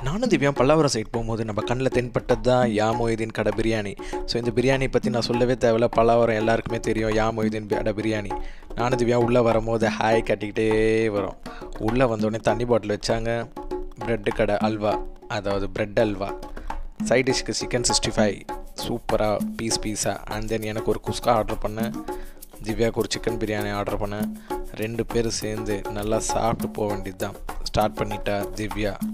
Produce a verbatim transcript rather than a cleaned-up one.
நானும் திவ்யா பல்லாவரம் சைட் போகும்போது நம்ம கண்ணில் தென்பட்டது தான் யாமோஹிதீன் கடை பிரியாணி. ஸோ இந்த பிரியாணி பற்றி நான் சொல்லவே தேவையில்ல, பல்லாவரம் எல்லாருக்குமே தெரியும் யாமோஹிதீன் கடை பிரியாணி. நானும் திவ்யா உள்ளே வரும்போது ஹாய் கட்டிக்கிட்டே வரோம். உள்ளே வந்தோடனே தண்ணி பாட்டில் வச்சாங்க. ப்ரெட்டு கடை அல்வா, அதாவது ப்ரெட் அல்வா. சைட் டிஷ்க்கு சிக்கன் சிக்ஸ்டி ஃபைவ் சூப்பராக பீஸ் பீஸாக. அண்ட் தென் எனக்கு ஒரு குஸ்கா ஆர்டர் பண்ணேன், திவ்யாவுக்கு ஒரு சிக்கன் பிரியாணி ஆர்டர் பண்ணேன். ரெண்டு பேரும் சேர்ந்து நல்லா சாப்பிட்டு போக வேண்டியது தான். ஸ்டார்ட் பண்ணிட்டா திவ்யா.